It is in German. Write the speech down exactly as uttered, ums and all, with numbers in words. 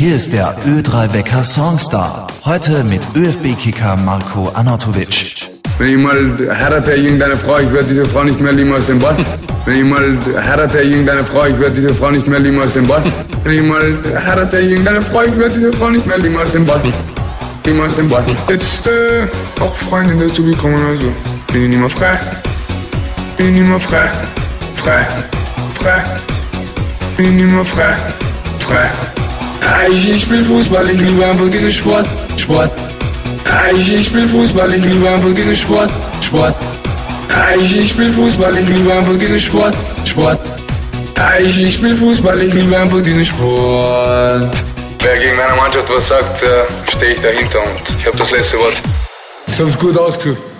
Hier ist der Ö drei Wecker Songstar. Heute mit ÖFB-Kicker Marko Arnautovic. Wenn ich mal heirate irgendeine Frau, ich werde diese Frau nicht mehr lieben als den Ball. Wenn ich mal heirate irgendeine Frau, ich werde diese Frau nicht mehr lieben als den Ball. Wenn ich mal heirate irgendeine Frau, ich werde diese Frau nicht mehr lieben als den Ball. Lieben als den Ball. Jetzt äh, auch Freundin dazu gekommen, also bin ich nicht mehr frei. Bin ich nicht mehr frei. Frei. Frei. Bin ich nicht mehr frei. Frei. Ich, ich spiel Fußball, ich liebe einfach diesen Sport. Sport. Ich, ich spiel Fußball, ich liebe einfach diesen Sport. Sport. Ich, ich spiel Fußball, ich liebe einfach diesen Sport. Sport. Ich, ich spiel Fußball, ich liebe einfach diesen Sport. Wer gegen meine Mannschaft was sagt, stehe ich dahinter und ich habe das letzte Wort. Ich hab's gut ausgesucht.